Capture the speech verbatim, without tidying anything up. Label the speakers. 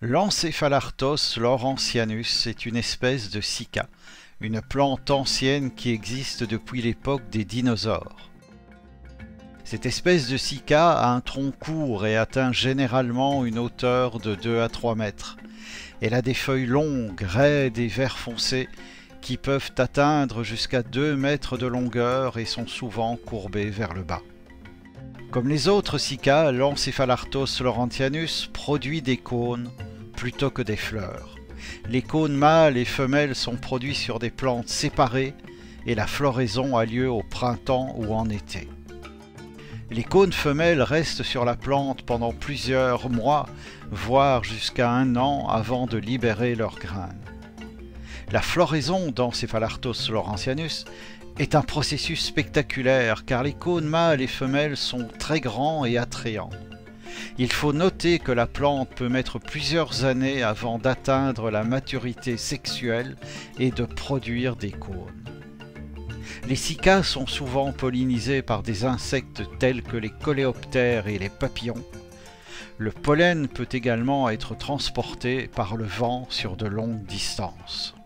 Speaker 1: L'Encéphalartos laurentianus est une espèce de cycas, une plante ancienne qui existe depuis l'époque des dinosaures. Cette espèce de cycas a un tronc court et atteint généralement une hauteur de deux à trois mètres. Elle a des feuilles longues, raides et vert foncé qui peuvent atteindre jusqu'à deux mètres de longueur et sont souvent courbées vers le bas. Comme les autres cycas, l'Encéphalartos laurentianus produit des cônes plutôt que des fleurs. Les cônes mâles et femelles sont produits sur des plantes séparées et la floraison a lieu au printemps ou en été. Les cônes femelles restent sur la plante pendant plusieurs mois, voire jusqu'à un an avant de libérer leurs graines. La floraison d'Encéphalartos laurentianus est un processus spectaculaire car les cônes mâles et femelles sont très grands et attrayants. Il faut noter que la plante peut mettre plusieurs années avant d'atteindre la maturité sexuelle et de produire des cônes. Les cycas sont souvent pollinisés par des insectes tels que les coléoptères et les papillons. Le pollen peut également être transporté par le vent sur de longues distances.